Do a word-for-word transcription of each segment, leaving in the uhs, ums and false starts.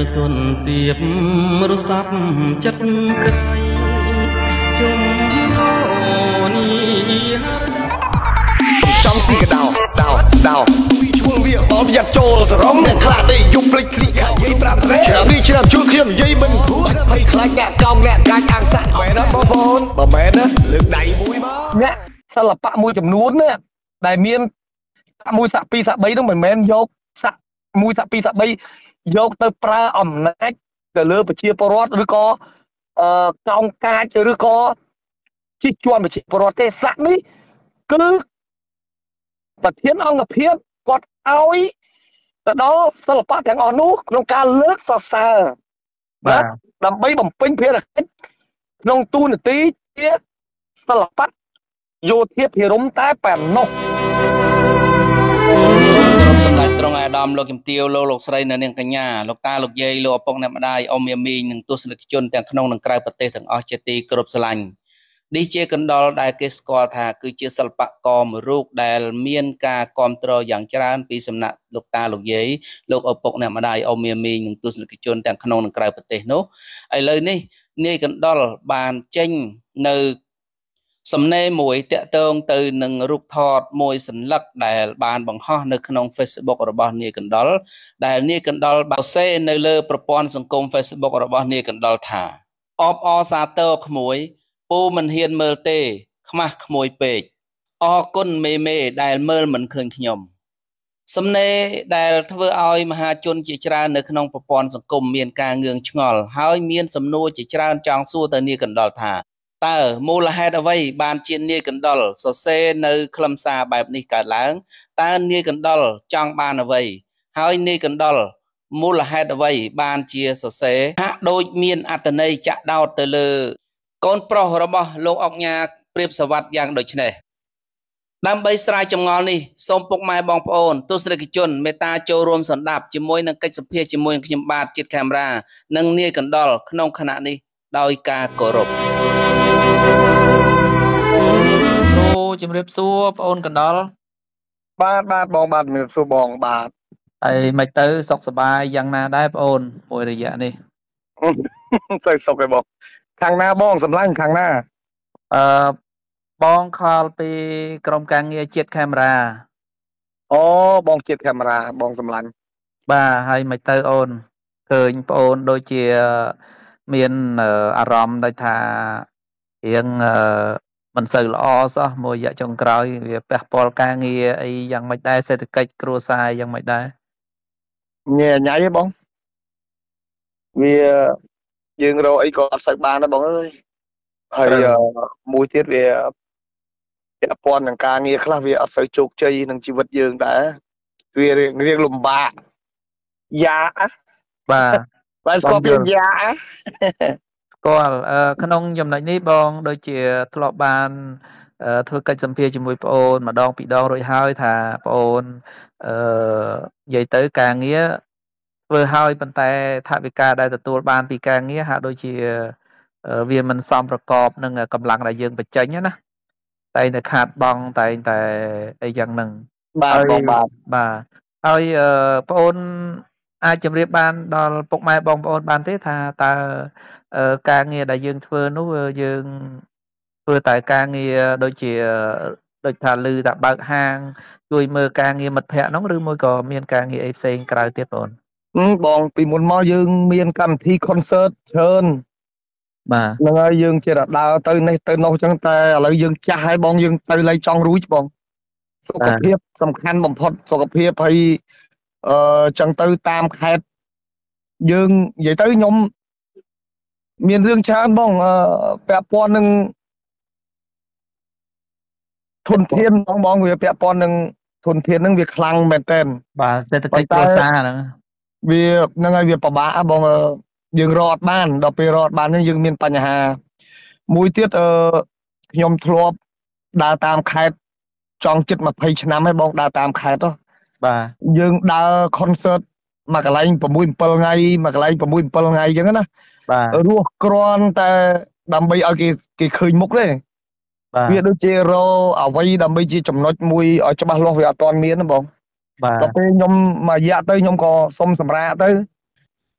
ទន់ទៀបរស័ព្ទចិត្តក្រៃជុំនេះចង់ស៊ីកដោដោដោឈ្មោះវាអបយ៉ាត់ចូលសរងអ្នកខ្លះនេះយកភ្លេចគ្លីខាត់យាយប្រាប់ត្រេឆ្នាំនេះឆ្នាំជួយខ្ញុំនិយាយមិនព្រោះភ័យខ្លាចអ្នកកោងអ្នកកាច់អាំងសាក់មែនណាបងប្អូនបើមែនណាលើកដៃមួយមកអ្នកសិល្បៈមួយចំនួនណាដែលមានសាក់មួយសាក់ពីរសាក់បីហ្នឹងមិនមែនយកសាក់មួយសាក់ពីរសាក់បីយកទៅប្រើអំណាចទៅលើប្រជាពលរដ្ឋឬក៏អឺកោងកាចឬក៏ជិះជាន់ប្រជាពលរដ្ឋទេសាក់នេះគឺប្រធានអង្គភាពគាត់ឲ្យទៅដល់សិល្បៈទាំងអស់នោះក្នុងការលើកសរសើរបាទដើម្បីបំពេញភារកិច្ចក្នុងទូនាទីជាសិល្បៈយោធាភិរមតែប៉ុណ្ណោះសូមគោរពសម្ដេចត្រង់អាដាមលោកជំទាវលោកលោកស្រីនៅនាងកញ្ញាលោកតាលោកយាយលោកឪពុកអ្នកម្ដាយអ៊ំយាមីងនិងទស្សនិកជនទាំងក្នុងនិងក្រៅប្រទេសទាំងអស់ជាទីគោរពស្រឡាញ់នេះជាកណ្ដុរដែលគេស្គាល់ថាគឺជាសិល្បករមួយរូបដែលមានការគ្រប់គ្រងយ៉ាងច្រើនពីសំណាក់លោកតាលោកយាយលោកឪពុកអ្នកម្ដាយអ៊ំយាមីងនិងទស្សនិកជនទាំងក្នុងនិងក្រៅប្រទេសនោះឥឡូវនេះនាយកណ្ដុរបានចេញនៅសំណេរមួយតាក់ទងទៅនឹងរូបថតមួយសន្លឹកដែលបានបង្ហោះនៅក្នុង Facebook របស់នាយកណ្ដុរដែលនាយកណ្ដុរបានសេនៅលើប្រព័ន្ធសង្គម Facebook របស់នាយកណ្ដុរថាអបអសាទរក្មួយពូមិនហ៊ានមើលទេខ្មាស់ក្មួយពេកអរគុណមេមេដែលមើលមិនឃើញខ្ញុំសំណេរដែលធ្វើឲ្យមហាជនជាច្រើននៅក្នុងប្រព័ន្ធសង្គមមានការងឿងឆ្ងល់ហើយមានសំណួរជាច្រើនចង់សួរទៅនាយកណ្ដុរថាតើមូលហេតុអ្វីបានជានាយកណ្ដុរសរសេរនៅខ្លឹមសារបែបនេះកើតឡើងតើនាយកណ្ដុរចង់បានអ្វីហើយនាយកណ្ដុរមូលហេតុអ្វីបានជាសរសេរហាក់ដូចមានអត្ថន័យចាក់ដោតទៅលើកូនប្រុសរបស់លោកអុកញ៉ាព្រាបសវត្ថយ៉ាងដូចនេះដើម្បីស្រាយចម្ងល់នេះសូមពុកម៉ែបងប្អូនទស្សនិកជនមេត្តាចូលរួមសន្តាប់ជាមួយនឹងកិច្ចសម្ភាសជាមួយនឹងខ្ញុំបាទជាតិកាមេរ៉ានិងនាយកណ្ដុរក្នុងខណៈនេះដោយការគោរពអូជំរាបសួរបងអូនកណ្ដុរបាទបាទបងបាទជំរាបសួរបងបាទហើយមិនទៅសុខសប្បាយយ៉ាងណាដែរបងអូនមួយរយៈនេះទៅសុខឯបងខាងណាបងសម្លាញ់ខាងណាអឺបងខលពីក្រុមការងារជាតិកាមេរ៉ាអូបងជាតិកាមេរ៉ាបងសម្លាញ់បាទហើយមិនទៅអូនឃើញបងអូនដូចជាមានអារម្មណ៍ដូចថារៀងមិនសូវល្អសោះមួយរយៈចុងក្រោយវាប៉ះពាល់ការងារអីយ៉ាងម៉េចដែរសេដ្ឋកិច្ចគ្រួសារយ៉ាងម៉េចដែរញ៉ែញ៉ៃហ៎បងវាយើងរកអីក៏អត់សូវបានដែរបងអើយហើយមួយទៀតវាពាក់ព័ន្ធនឹងការងារខ្លះវាអត់សូវជោគជ័យនឹងជីវិតយើងដែរវារៀងរៀងលំបាកយ៉ាបាទបាទស្គាល់ពីយ៉ាស្គាល់ក្នុងចំណុចនេះបងដូចជាធ្លាប់បានធ្វើកិច្ចសម្ភាសជាមួយប្អូនម្ដងពីរដងរួចហើយថាប្អូនអឺនិយាយទៅការងារធ្វើហើយប៉ុន្តែថវិកាដែលទទួលបានពីការងារហាក់ដូចជាវាមិនសមប្រកបនឹងកម្លាំងដែលយើងបញ្ចេញណាតែតែខាតបង់តែតែអីយ៉ាងហ្នឹងបាទបងបាទបាទហើយប្អូនអាចជម្រាបបានដល់ពុកម៉ែបងប្អូនបានទេថាតើការងារដែលយើងធ្វើនោះយើងធ្វើតែការងារដូចជាដូចថាលឺថាបើកហាងជួយមើលការងារមិត្តភ័ក្តិហ្នឹងឬមួយក៏មានការងារអីផ្សេងក្រៅទៀតបងបងពីមុនមកយើងមានកម្មវិធី concert ច្រើនបាទហ្នឹងហើយយើងជាដើរទៅនេះទៅនោះចឹងតែឥឡូវយើងចាស់ហើយបងយើងទៅលេងចង់រួចបងសុខភាពសំខាន់បំផុតសុខភាពហើយអឺចឹងទៅតាមខេត្តយើងនិយាយទៅខ្ញុំមានរឿងច្រើនបងពាក់ព័ន្ធនឹងធនធានបងបងវាពាក់ព័ន្ធនឹងធនធានហ្នឹងវាខ្លាំងមែនតើបាទសេដ្ឋកិច្ចគ្រួសារហ្នឹងវាហ្នឹងហើយវាពិបាកបងយើងរត់បានដល់ពេលរត់បានហ្នឹងយើងមានបញ្ហាមួយទៀតអឺខ្ញុំធ្លាប់ដើរតាមខេត្តចង់ជិតยี่สิบឆ្នាំហើយបងដើរតាមខេត្តទៅបាទយើងដើរ concert មកកន្លែងsix sevenថ្ងៃមកកន្លែងsix sevenថ្ងៃអញ្ចឹងណាបាទរស់គ្រាន់តែដើម្បីឲ្យគេគេឃើញមុខទេវាដូចជារអ្វីដើម្បីជាចំណុចមួយឲ្យច្បាស់លាស់វាអត់ទាន់មានណាបងបាទដល់ពេលខ្ញុំមករយៈទៅខ្ញុំក៏សុំសម្រាប់ទៅ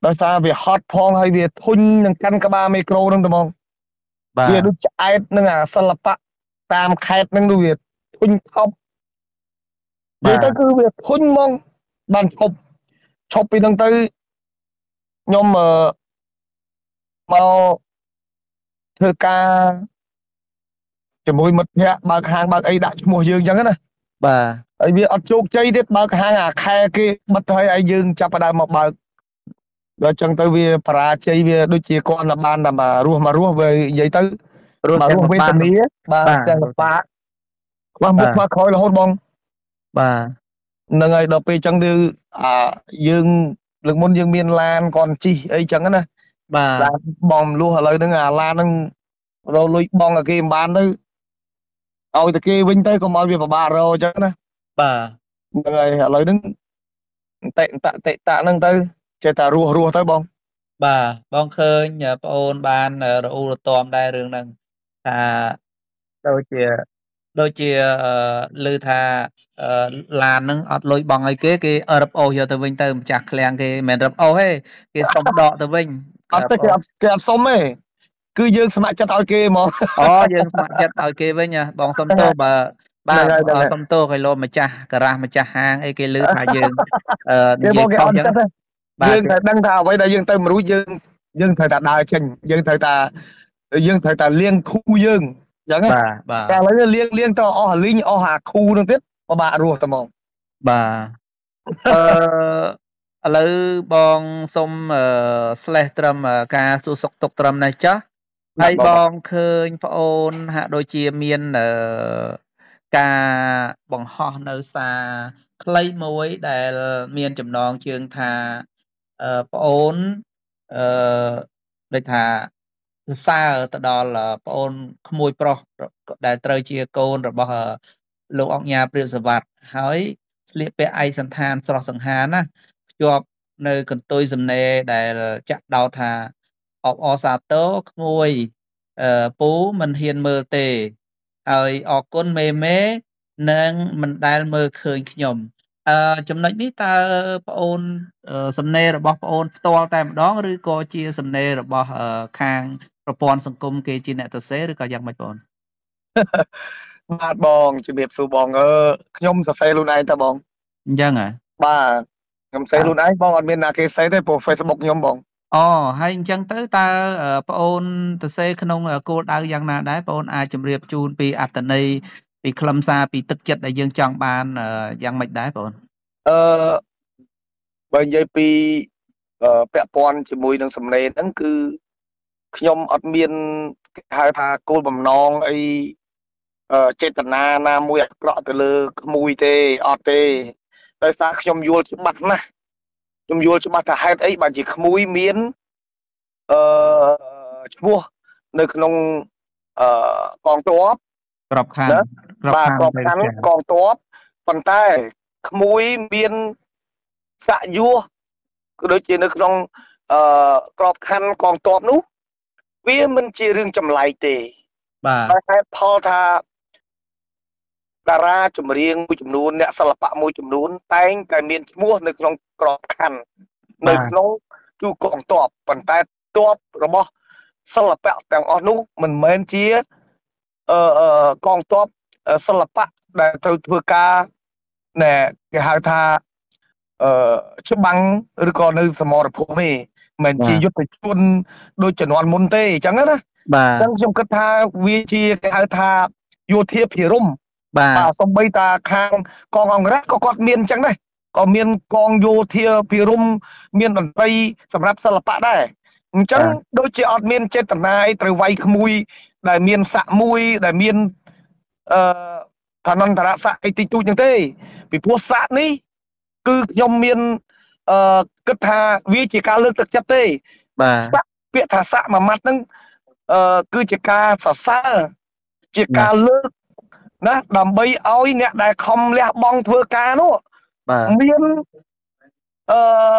ដោយសារវាហត់ផងហើយវាធុញនឹងកាន់ក្បាលមីក្រូនឹងត្មងវាដូចឆ្អែតនឹងអាសិល្បៈតាមខេត្តនឹងវាធុញថប់និយាយទៅគឺវាធុញហ្មងបានឈប់ឈប់ពីនឹងទៅខ្ញុំអឺមកធ្វើការជាមួយមិត្តភ័ក្តិបើកហាងបើកអីដាក់ឈ្មោះយើងអញ្ចឹងណាបាទហើយវាអត់ជោគជ័យទៀតបើកហាងអាខែគេបិទហើយឲ្យយើងចាប់ផ្ដើមមកបើកដល់អញ្ចឹងទៅវាបរាជ័យវាដូចជាគាត់តែបានតែមករស់មករស់វានិយាយទៅរស់មករស់វេទនាបាទទាំងលំបាកខ្វះមុខខ្វះក្រោយរហូតបងបាទហ្នឹងហើយដល់ពេលអញ្ចឹងទៅអាយើងលើកមុនយើងមានឡានគាត់ជិះអីអញ្ចឹងណាបាទឡានបងមលុះឥឡូវហ្នឹងអាឡានហ្នឹងរលុយបងឲ្យគេមិនបានទៅឲ្យតែគេវិញទៅកុំឲ្យវាពិបាករអញ្ចឹងណាបាទហ្នឹងហើយឥឡូវហ្នឹងតេតតតេតហ្នឹងទៅចេះតែរស់រស់ទៅបងបាទបងឃើញប្អូនបានរអ៊ូរទាំដែររឿងហ្នឹងថាដូចជាដូចជាឮថាឡានហ្នឹងអត់លុយបងឲ្យគេគេរឹបអូសយកទៅវិញទៅម្ចាស់ឃ្លាំងគេមិនមែនរឹបអូសទេគេសុំដកទៅវិញអត់ទេគេអត់គេអត់សុំទេគឺយើងស្ម័គ្រចិត្តឲ្យគេហ្មងអូយើងស្ម័គ្រចិត្តឲ្យគេវិញបងសុំទោសបើបាទសុំទោសឲ្យលោកម្ចាស់ការ៉ាសម្ចាស់ហាងអីគេឮថាយើងនិយាយខុសអញ្ចឹងយើងតែដឹងថាអ្វីដែលយើងទៅមិនរួចយើងយើងត្រូវតែដើរចេញយើងត្រូវតែយើងត្រូវតែលៀងខូយើងអញ្ចឹងបាទបាទតែឥឡូវលៀងលៀងទៅអស់លីងអស់អាខូនឹងទៀតពិបាករស់តែហ្មងបាទអឺឥឡូវបងសុំស្លេះត្រឹមការសួរសុខទុក្ខត្រឹមនេះចាស់ហើយបងឃើញប្អូនហាក់ដូចជាមានការបង្ហោះនៅសារខ្លីមួយដែលមានចំណងជើងថាប្អូនអឺដូចថាសរសើរទៅដល់ប្អូនក្មួយប្រុសដែលត្រូវជាកូនរបស់លោកអង្គញាព្រាបសវັດហើយស្លៀកពាក់ឯកសណ្ឋានស្រស់សង្ហាណាភ្ជាប់នៅកន្ទុយសំណេរដែលចាក់ដោតថាអបអរសាទរក្មួយអឺពូមិនហ៊ានមើលទេហើយអរគុណមេមេនឹងមិនដែលមើលឃើញខ្ញុំអឺចំណុចនេះតើប្អូនសំណេររបស់ប្អូនផ្ទាល់តែម្ដងឬក៏ជាសំណេររបស់ខាងប្រព័ន្ធសង្គមគេជាអ្នកសរសេរឬក៏យ៉ាងម៉េចបងបាទបងជំរាបសួរបងអឺខ្ញុំសរសេរខ្លួនឯងតើបងអញ្ចឹងហ៎បាទខ្ញុំសរសេរខ្លួនឯងបងអត់មានអ្នកគេសរសេរទេព្រោះ Facebook ខ្ញុំបងអូហើយអញ្ចឹងទៅតើប្អូនសរសេរក្នុងគោលដៅយ៉ាងណាដែរប្អូនអាចជម្រាបជូនពីអត្ថន័យពីខ្លឹមសារពីទឹកចិត្តដែលយើងចង់បានយ៉ាងម៉េចដែរបងអឺបើនិយាយពីពាក់ព័ន្ធជាមួយនឹងសំណេរហ្នឹងគឺខ្ញុំអត់មានហៅថាគោលបំណងអីចេតនាណាមួយអាក្រក់ទៅលើក្មួយទេអត់ទេដោយសារខ្ញុំយល់ច្បាស់ណាស់ខ្ញុំយល់ច្បាស់ថាហេតុអីបានជាក្មួយមានអឺឈ្មោះនៅក្នុងអឺកងទ័ពក្របខ័ណ្ឌបាទក្របខ័ណ្ឌកងទ័ពប៉ុន្តែក្មួយមានសាក់យោក៏ដូចជានៅក្នុងអឺក្របខ័ណ្ឌកងទ័ពនោះវាមិនជារឿងចម្លែកទេបាទតែផលថាតារាចម្រៀងមួយចំនួនអ្នកសិល្បៈមួយចំនួនតែងតែមានឈ្មោះនៅក្នុងក្របខ័ណ្ឌនៅក្នុងជួរកងទ័ពប៉ុន្តែទ័ពរបស់សិល្បៈទាំងអស់នោះមិនមែនជាអឺកងទ័ពសិល្បៈដែលត្រូវធ្វើការណែគេហៅថាអឺច្បាំងឬក៏នៅសមរភូមិទេមិនជាយុទ្ធជនដូចជំនាន់មុនទេអញ្ចឹងណាបាទអញ្ចឹងខ្ញុំគិតថាវាជាគេហៅថាយោធាភិរមបាទសំបីតាខាងកងអង្គរៈក៏គាត់មានអញ្ចឹងដែរក៏មានកងយោធាភិរមមានតន្ត្រីសម្រាប់សិល្បៈដែរអញ្ចឹងដូចជាអត់មានចេតនាអីត្រូវវាយក្មួយដែលមានស័កមួយដែលមានអឺឋានន្តរស័កអីតិចតួចហ្នឹងទេពីព្រោះស័កនេះគឺខ្ញុំមានអឺគិតថាវាជាការលើកទឹកចិត្តទេបាទស័កពាក្យថាស័កមួយម៉ាត់ហ្នឹងអឺគឺជាការសរសើរជាការលើកណាដើម្បីឲ្យអ្នកដែលខំលះបង់ធ្វើការនោះមានអឺ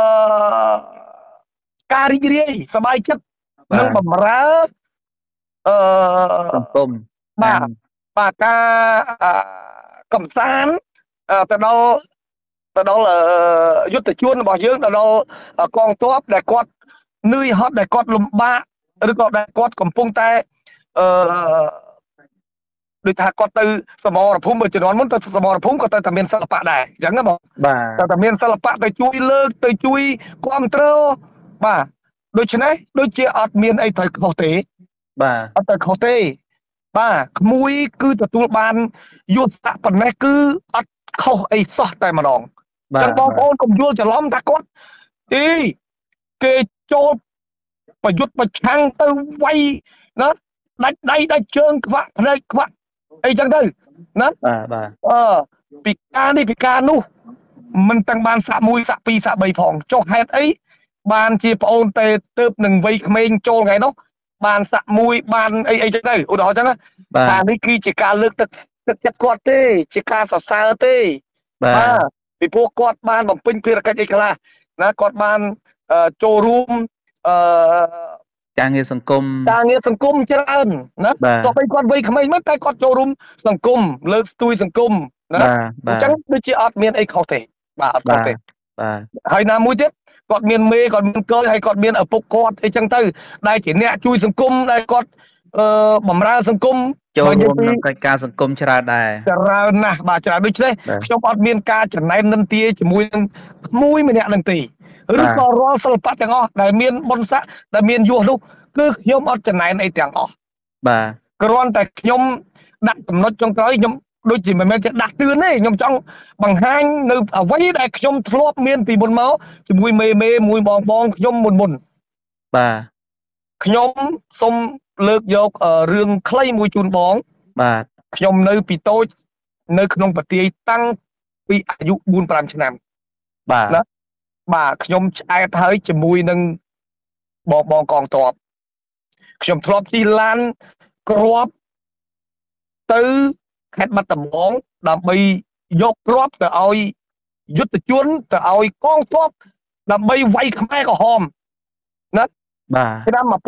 ការរីករាយសប្បាយចិត្តនិងបម្រើអឺសង្គមបាទបាទការកំសាន្តទៅដល់ទៅដល់យុទ្ធជនរបស់យើងទៅដល់កងទ័ពដែលគាត់នឿយហត់ដែលគាត់លំបាកឬក៏ដែលគាត់កំពុងតែអឺដូចថាគាត់ទៅសមរភូមិមួយចំនួនមុនទៅសមរភូមិក៏ទៅតែមានសិល្បៈដែរអញ្ចឹងណាបងបាទតែតែមានសិល្បៈទៅជួយលើកទៅជួយគ្រប់គ្រងបាទដូច្នេះដូចជាអត់មានអីត្រូវខុសទេបាទអត់ត្រូវខុសទេបាទក្មួយគឺទទួលបានយុទ្ធសាស្ត្រប៉ុណ្ណេះគឺអត់ខុសអីសោះតែម្ដងអញ្ចឹងបងប្អូនកុំយល់ច្រឡំថាគាត់អីគេចូលប្រយុទ្ធប្រឆាំងទៅវាយណាដាច់ដៃដាច់ជើងខ្វាក់ភ្នែកខ្វាក់អីចឹងទៅណាបាទបាទអឺពីការនេះពីការនោះមិនទាំងបានសាក់មួយសាក់ពីរសាក់បីផងចុះហេតុអីបានជាប្អូនទេទៅនឹងវ័យក្មេងចូលថ្ងៃនោះបានសាក់មួយបានអីអីចឹងទៅឧទាហរណ៍ចឹងថានេះគឺជាការលើកទឹកទឹកចិត្តគាត់ទេជាការសរសើរទេបាទពីព្រោះគាត់បានបំពេញភារកិច្ចអីខ្លះណាគាត់បានចូលរួមអឺការងារសង្គមការងារសង្គមច្រើនណាទោះបីគាត់វ័យក្មេងមកតែគាត់ចូលរួមសង្គមលើកស្ទួយសង្គមណាអញ្ចឹងដូចជាអត់មានអីខុសទេបាទអត់ខុសទេបាទហើយណាមួយទៀតគាត់មានមេគាត់មានកលហើយគាត់មានឪពុកគាត់អីចឹងទៅដែលជាអ្នកជួយសង្គមដែលគាត់អឺបំរើសង្គមចូលរួមក្នុងកិច្ចការសង្គមច្រើនដែរច្រើនណាស់បាទច្រើនដូច្នេះខ្ញុំអត់មានការចំណែននិន្ទាជាមួយនឹងក្មួយម្នាក់នឹងទេឬក៏រាល់សិល្បៈទាំងអស់ដែលមានបុណ្យស័ក្តិដែលមានយសនោះគឺខ្ញុំអត់ចំណែនអីទាំងអស់បាទគ្រាន់តែខ្ញុំដាក់ចំណុចចុងក្រោយខ្ញុំដូចជាមិនមែនជាដាក់ទឿនទេខ្ញុំចង់បង្ហាញនៅអ្វីដែលខ្ញុំធ្លាប់មានពីមុនមកជាមួយមេមេមួយបងបងខ្ញុំមុនមុនបាទខ្ញុំសូមលើកយករឿងខ្លីមួយជូនបងបាទខ្ញុំនៅពីតូចនៅក្នុងប្រទាយតាំងពីអាយុបួន ប្រាំឆ្នាំបាទណាបាទខ្ញុំឆ្អែតហើយជាមួយនឹងបងបងកងទ័ពខ្ញុំធ្លាប់ជិះឡានគ្រាប់ទៅខេត្តបាត់ដំបងដើម្បីយកគ្រាប់ទៅឲ្យយុទ្ធជនទៅឲ្យកងទ័ពដើម្បីវាយខ្មែរក្រហមណាបាទឆ្នាំ1980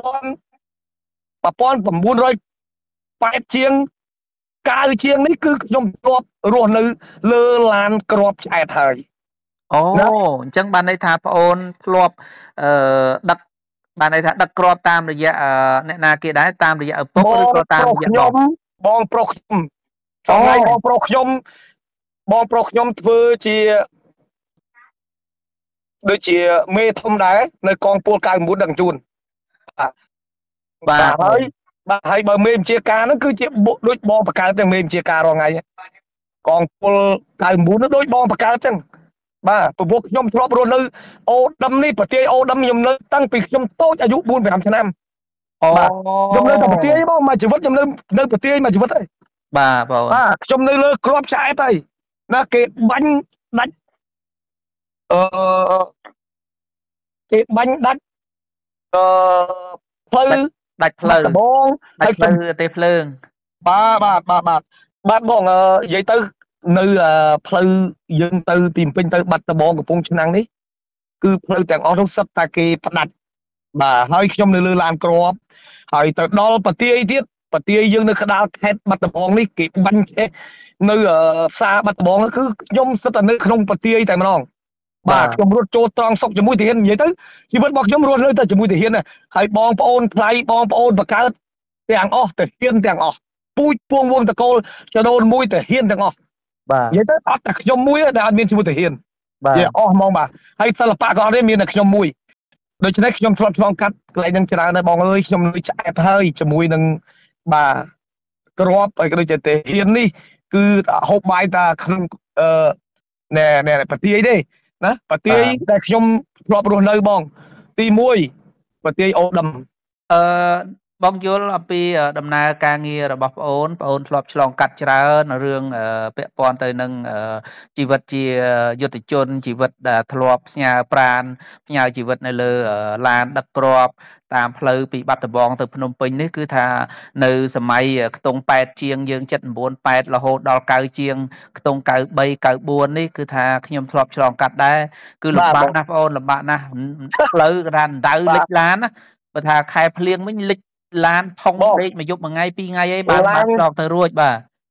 ជាងកាវជាងនេះគឺខ្ញុំធ្លាប់រស់នៅលើឡានគ្រាប់ឆ្អែតហើយអូអញ្ចឹងបានន័យថាប្អូនធ្លាប់អឺដឹកបានន័យថាដឹកគ្រាប់តាមរយៈអ្នកណាគេដែរតាមរយៈឪពុកឬក៏តាមរយៈបងបងប្រុសខ្ញុំថ្ងៃបងប្រុសខ្ញុំបងប្រុសខ្ញុំធ្វើជាដូចជាមេធំដែរនៅកងពលninety nineដឹកជូនបាទហើយបាទហើយបើមេបញ្ជាការហ្នឹងគឺជាដូចបងបកើតទាំងមេបញ្ជាការរងថ្ងៃកងពលninety nineនោះដូចបងបកើតចឹងបាទព្រោះខ្ញុំធ្លាប់រស់នៅអូដឹមនេះប្រទេសអូដឹមខ្ញុំនៅតាំងពីខ្ញុំតូចអាយុបួន ប្រាំឆ្នាំអូខ្ញុំនៅតែប្រទេសបងមួយជីវិតខ្ញុំនៅនៅប្រទេសមួយជីវិតហើយបាទបងបាទខ្ញុំនៅលើគ្រាប់ឆ្អែតហើយណាគេបាញ់ដាច់អឺគេបាញ់ដាច់អឺផ្លូវដាច់ផ្លូវដំបងដាច់ផ្លូវទេភ្លើងបាទបាទបាទបាទបាទបងនិយាយទៅនៅផ្លូវយើងទៅពីភ្នំពេញទៅបាត់ដំបងកំពង់ឆ្នាំងនេះគឺផ្លូវទាំងអស់នោះសិតតែគេផ្ដាច់បាទហើយខ្ញុំនៅលើឡានគ្រាប់ហើយទៅដល់ប្រទាយទៀតប្រទាយយើងនៅក្តារខេត្តបាត់ដំបងនេះគេបាញ់នៅផ្សារបាត់ដំបងគឺខ្ញុំសិតតែនៅក្នុងប្រទាយតែម្ដងបាទខ្ញុំរត់ចូលត្រង់សុកជាមួយទាហាននិយាយទៅជីវិតរបស់ខ្ញុំរស់នៅតែជាមួយទាហានហើយបងប្អូនថ្លៃបងប្អូនបកើតទាំងអស់ទាហានទាំងអស់ពូជពួងវងតកូលចដូនមួយទាហានទាំងអស់បាទនិយាយទៅអត់តែខ្ញុំមួយដែលអត់មានជាមួយទាហានបាទអស់ហ្មងបាទហើយសិល្បៈក៏អត់ទេមានតែខ្ញុំមួយដូច្នេះខ្ញុំធ្លាប់ឆ្លងកាត់កន្លែងនឹងច្រើនដែរបងអើយខ្ញុំនៅឆ្អែតហើយជាមួយនឹងបាទក្របហើយក៏ដូចជាទាហាននេះគឺហូបបាយតាក្នុងអឺណែណែប្រទាយទេណាប្រទាយដែលខ្ញុំធ្លាប់រស់នៅបងទីមួយប្រទាយអូដឹមអឺបងយល់អំពីដំណើរការងាររបស់ប្អូនប្អូនធ្លាប់ឆ្លងកាត់ច្រើនរឿងពាក់ព័ន្ធទៅនឹងជីវិតជាយុទ្ធជនជីវិតដែលធ្លាប់ផ្ញើប្រាណផ្ញើជីវិតនៅលើឡានដឹកគ្រាប់តាមផ្លូវពីបាត់ដំបងទៅភ្នំពេញនេះគឺថានៅសម័យខ្ទង់แปดជាងយើងseven nineแปดរហូតដល់nineជាងខ្ទង់ninety three ninety fourនេះគឺថាខ្ញុំធ្លាប់ឆ្លងកាត់ដែរគឺលំបាកណាស់ប្អូនលំបាកណាស់ផ្លូវកណ្ដាលដៅលិចឡានណាបើថាខែភ្លៀងវិញលិចឡានផុងដេកមួយយប់មួយថ្ងៃពីរថ្ងៃអីបានបានឆ្លងទៅរួចបាទ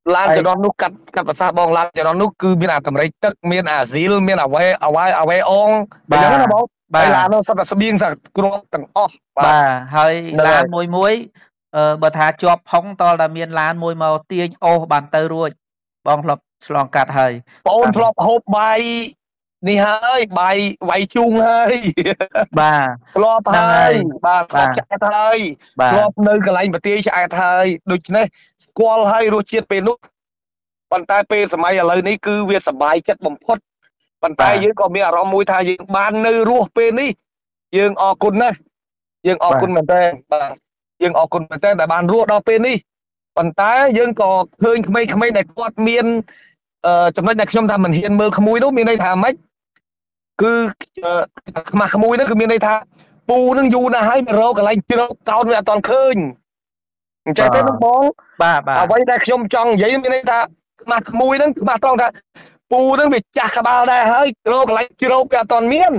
ឡានចរន្តនោះកាត់កាត់ភាសាបងឡានចរន្តនោះគឺមានអាតម្រៃទឹកមានអាស៊ីលមានអាវ៉េអាវ៉ៃអាវ៉េអងអញ្ចឹងណាបងហើយឡាននោះសត្វតែស្បៀងសត្វគ្រាប់ទាំងអស់បាទហើយឡានមួយមួយអឺបើថាជាប់ផុងតលតែមានឡានមួយមកទាញអូសបានទៅរួចបងធ្លាប់ឆ្លងកាត់ហើយបងអូនធ្លាប់ហូបបាយនេះហើយបាយវាយជូងហើយបាទធ្លាប់ហើយបាទធ្លាប់ឆ្អែតហើយធ្លាប់នៅកន្លែងប្រទាយឆ្អែតហើយដូច្នេះស្គាល់ហើយរសជាតិពេលនោះប៉ុន្តែពេលសម័យឥឡូវនេះគឺវាសប្បាយចិត្តបំផុតប៉ុន្តែយើងក៏មានអារម្មណ៍មួយថាយើងបាននៅរស់ពេលនេះយើងអរគុណណាស់យើងអរគុណមែនតើបាទយើងអរគុណមែនតើដែលបានរស់ដល់ពេលនេះប៉ុន្តែយើងក៏ឃើញក្មេងៗដែលគាត់មានអឺចំណុចដែលខ្ញុំថាមិនហ៊ានមើលក្មួយនោះមានន័យថាម៉េចគឺខ្មាស់ក្មួយហ្នឹងគឺមានន័យថាពូនឹងយូរណាស់ហើយមករកកន្លែងជ្រោកកោនវាអត់ទាន់ឃើញអញ្ចឹងទេបងបាទបាទអ្វីដែលខ្ញុំចង់និយាយមានន័យថាខ្មាស់ក្មួយហ្នឹងខ្មាស់ត្រង់ថាពូហ្នឹងវាចាស់ក្បាលដែរហើយរកកន្លែងជ្រោកវាអត់ទាន់មាន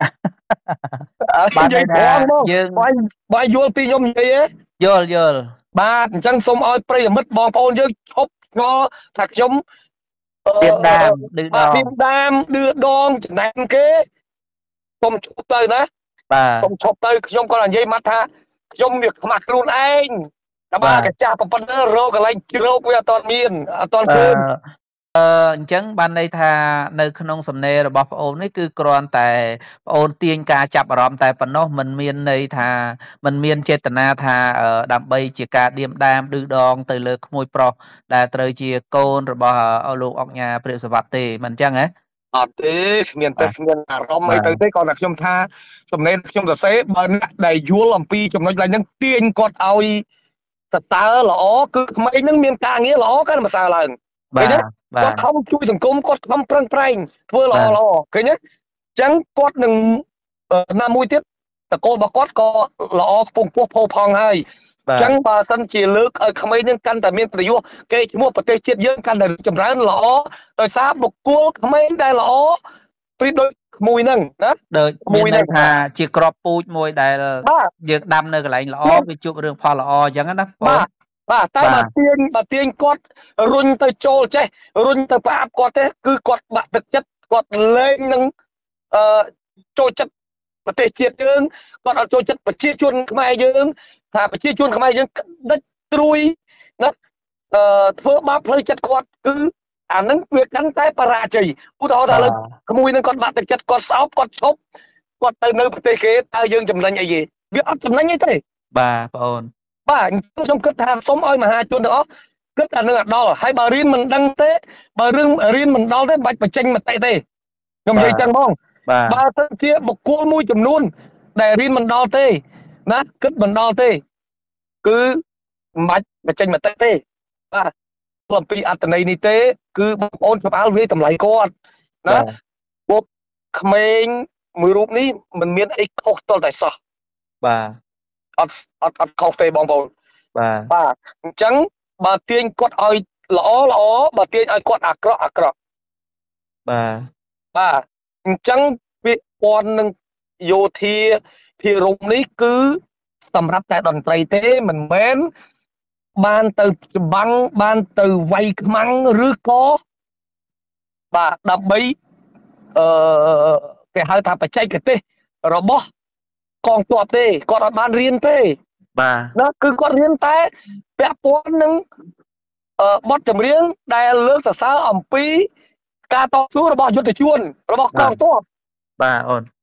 បាទនិយាយថាយើងបាយបាយយល់ពីខ្ញុំនិយាយយល់យល់បាទអញ្ចឹងសូមឲ្យប្រិយមិត្តបងប្អូនយើងឈប់ឆ្ងល់ថាខ្ញុំទៀមដាមឌឺដងទៀមដាមឌឺដងចំណែនគេសូមឈប់ទៅណាបាទសូមឈប់ទៅខ្ញុំគាត់និយាយមកថាខ្ញុំវាខ្មាស់ខ្លួនឯងតែបាទកាចាស់ប៉ុណ្ណឹងរកកន្លែងជ្រោកវាអត់ទាន់មានអត់ទាន់ឃើញអឺអញ្ចឹងបានន័យថានៅក្នុងសំណេររបស់ប្អូននេះគឺគ្រាន់តែប្អូនទាញការចាប់អារម្មណ៍តែប៉ុណ្ណោះមិនមានន័យថាមិនមានចេតនាថាដើម្បីជាការឌៀមដាមឌឺដងទៅលើក្មួយប្រុសដែលត្រូវជាកូនរបស់លោកអុកញ៉ាព្រាបសវត្ថទេមិនអញ្ចឹងហ៎អត់ទេស្មានតែស្មានអារម្មណ៍អីទៅទេគាត់តែខ្ញុំថាសំណេរខ្ញុំសរសេរបើអ្នកដែលយល់អំពីចំណុចឡើងហ្នឹងទាញគាត់ឲ្យតតើល្អគឺក្មេងហ្នឹងមានការងារល្អកាន់ម្សិលឡើងបាទគាត់ខំជួយសង្គមគាត់ខំប្រឹងប្រែងធ្វើល្អល្អឃើញទេអញ្ចឹងគាត់នឹងណាមួយទៀតតកូលរបស់គាត់ក៏ល្អខ្ពង់ខ្ពស់ផូរផង់ហើយអញ្ចឹងបើសិនជាលើកឲ្យក្មេងនឹងកាន់តែមានប្រយោជន៍គេឈ្មោះប្រទេសជាតិយើងកាន់តែចម្រើនល្អដោយសារបុគ្គលក្មេងដែលល្អព្រៀបដូចក្មួយហ្នឹងណាដូចមានន័យថាជាក្របពូជមួយដែលយើងដាំនៅកន្លែងល្អវាជួបរឿងផលល្អអញ្ចឹងណាបងបាទតែបើទាញបើទាញគាត់រុញទៅចូលចេះរុញទៅផ្អាប់គាត់ទេគឺគាត់បាក់ទឹកចិត្តគាត់លែងនឹងអឺចូលចិត្តប្រទេសជាតិយើងគាត់អត់ចូលចិត្តប្រជាជនខ្មែរយើងថាប្រជាជនខ្មែរយើងដិចត្រួយណាអឺធ្វើបាបផ្លូវចិត្តគាត់គឺអានឹងវាកាន់តែបរាជ័យឧទាហរណ៍ថាលើក្មួយនឹងគាត់បាក់ទឹកចិត្តគាត់ស្អប់គាត់ឈប់គាត់ទៅនៅប្រទេសគេតើយើងចំណេញអីទេវាអត់ចំណេញអីទេបាទបងអូនបាទខ្ញុំគិតថាសូមឲ្យមហាជនទាំងអស់គិតអានឹងអាដល់ហើយបើរៀនមិនដឹងទេបើរឿងរៀនមិនដល់ទេបាច់បញ្ចេញមតិទេខ្ញុំនិយាយចឹងបងបើសិនជាបុគ្គលមួយចំនួនដែលរៀនមិនដល់ទេណាគិតមិនដល់ទេគឺមិនបាច់បញ្ចេញមតិទេបាទអំពីអត្តន័យនេះទេគឺបងប្អូនផ្អើលវាតម្លៃគាត់ណាពួកក្មេងមួយរូបនេះមិនមានអីខុសទាល់តែសោះបាទអត់អត់អត់ខុសទេបងប្អូនបាទបាទអញ្ចឹងបើទាញគាត់ឲ្យល្អល្អបើទាញឲ្យគាត់អាក្រក់អាក្រក់បាទបាទអញ្ចឹងពាក្យពាន់នឹងយោធាភិរមនេះគឺសម្រាប់តែតន្ត្រីទេមិនមែនបានទៅច្បាំងបានទៅវាយខ្មាំងឬក៏បាទដើម្បីអឺគេហៅថាបច្ចេកទេសរបស់កងទ័ពទេគាត់អត់បានរៀនទេបាទណាគឺគាត់រៀនតែពាក់ព័ន្ធនឹងអឺបទចម្រៀងដែលលើកសរសើរអំពីការតស៊ូរបស់យុទ្ធជនរបស់កងទ័ពបាទអូន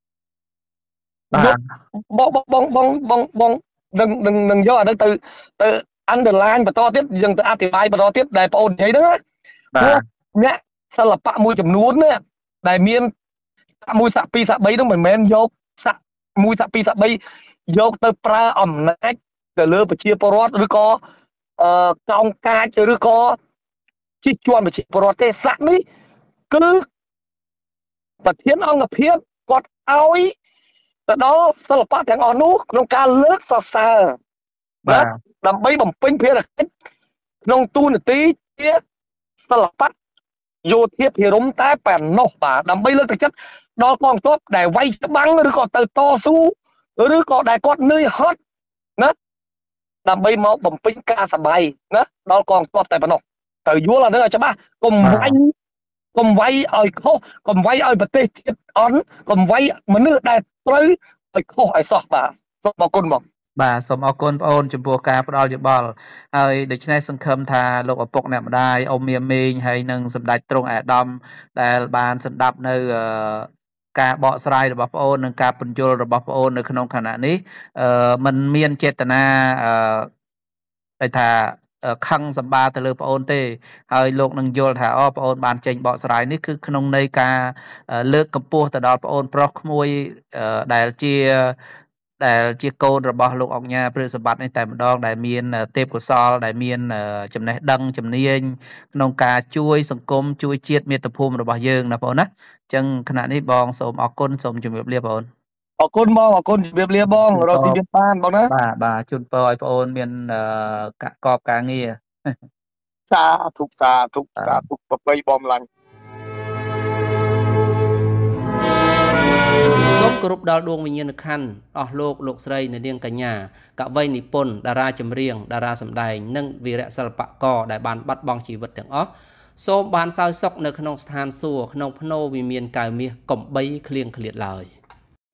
បាទបងបងបងបងបងនឹងនឹងនឹងយកអានេះទៅទៅ underline បន្តទៀតយើងទៅអธิบายបន្តទៀតដែលបងអូននិយាយហ្នឹងបាទអ្នកសិល្បៈមួយចំនួនណាដែលមានសាក់មួយសាក់ពីរសាក់បីហ្នឹងមិនមែនយកសាក់មួយសាក់ពីរសាក់បីយកទៅប្រើអំណាចទៅលើប្រជាពលរដ្ឋឬក៏អឺកោងកាចឬក៏ជីកជាន់ប្រជាពលរដ្ឋទេសាក់នេះគឺប្រធានអង្គភាពគាត់ឲ្យទៅដល់សិល្បៈទាំងអស់នោះក្នុងការលើកសរសើរបាទដើម្បីបំពេញភារកិច្ចក្នុងទូនាទីជាសិល្បៈយោធាភិរមតែប៉ុណ្ណោះបាទដើម្បីលើកទឹកចិត្តដល់កងទ័ពដែលវាយច្បាំងឬក៏ទៅតស៊ូឬក៏ដែលគាត់នឿយហត់ណាដើម្បីមកបំពេញការសប្បាយណាដល់កងទ័ពតែប៉ុណ្ណោះទៅយល់អានឹងឲ្យច្បាស់កុំវាយកុំវាយឲ្យខុសកុំវាយឲ្យប្រទេសជាតិអន់កុំវាយមនុស្សដែលត្រូវឲ្យខុសឲ្យសោះបាទសូមអរគុណបងបាទសូមអរគុណបងអូនចំពោះការផ្ដល់យោបល់ហើយដូច្នេះសង្ឃឹមថាលោកឪពុកអ្នកម្ដាយអ៊ំមៀមីងហើយនឹងសម្ដេចទ្រង់អាដាមដែលបានស្ដាប់នៅការបកស្រាយរបស់បងអូននិងការពន្យល់របស់បងអូននៅក្នុងខណៈនេះអឺมันមានចេតនាអឺគេថាខឹងសម្បាទៅលើបងអូនទេហើយលោកនឹងយល់ថាអូបងអូនបានចេញបកស្រាយនេះគឺក្នុងន័យការលើកកម្ពស់ទៅដល់បងអូនប្រុសក្មួយដែលជាដែលជាកូនរបស់លោកអង្គញាព្រឹទ្ធសម្បត្តិនេះតែម្ដងដែលមានទេពកោសល្យដែលមានចំណេះដឹងជំនាញក្នុងការជួយសង្គមជួយជាតិមាតុភូមិរបស់យើងណាបងអូនណាអញ្ចឹងគណៈនេះបងសូមអរគុណសូមជម្រាបលាបងអូនអរគុណបងអរគុណជម្រាបលាបងរស់ស៊ីមានបានបងណាបាទបាទជូនពរឲ្យបងអូនមានកាកបការងារសាធុសាធុសាធុប្របីបងឡាញ់សូមគោរពដល់ដួងវិញ្ញាណក្ខន្ធអស់លោកលោកស្រីអ្នកនាងកញ្ញាកវីនិពន្ធតារាចម្រៀងតារាសម្ដែងនិងវីរៈសិល្បករដែលបានបាត់បង់ជីវិតទាំងអស់សូមបានសោយសុខនៅក្នុងស្ថានសួគ៌ក្នុងភ្នោវិមានកៅមាសកំបីឃ្លៀងឃ្លាតឡើយ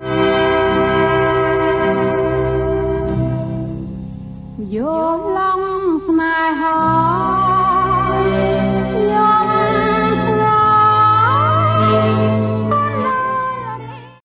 យោឡង